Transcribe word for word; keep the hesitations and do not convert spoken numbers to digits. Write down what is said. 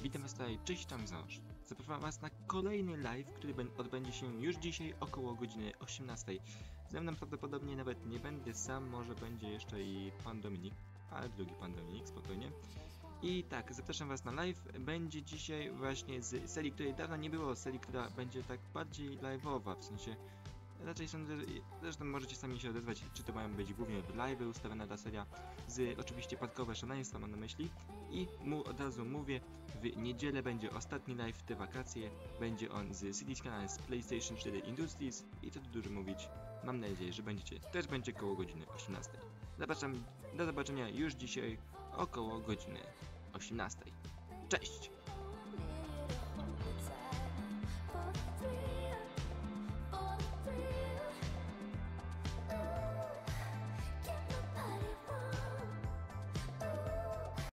Witam was tutaj, cześć tam Zosz. Zapraszam was na kolejny live, który odbędzie się już dzisiaj około godziny osiemnastej. Ze mną prawdopodobnie nawet nie będę sam, może będzie jeszcze i pan Dominik, ale drugi pan Dominik, spokojnie. I tak, zapraszam was na live, będzie dzisiaj właśnie z serii, której dawno nie było, serii, która będzie tak bardziej live'owa, w sensie raczej sądzę, zresztą możecie sami się odezwać, czy to mają być głównie live'y ustawiona ta seria z oczywiście parkowe szaleństwa mam na myśli. I mu od razu mówię, w niedzielę będzie ostatni live w te wakacje, będzie on z City Scanner z PlayStation cztery Industries i co tu dużo mówić, mam nadzieję, że będziecie, też będzie koło godziny osiemnastej. Zapraszam, do zobaczenia już dzisiaj około godziny osiemnastej. Cześć!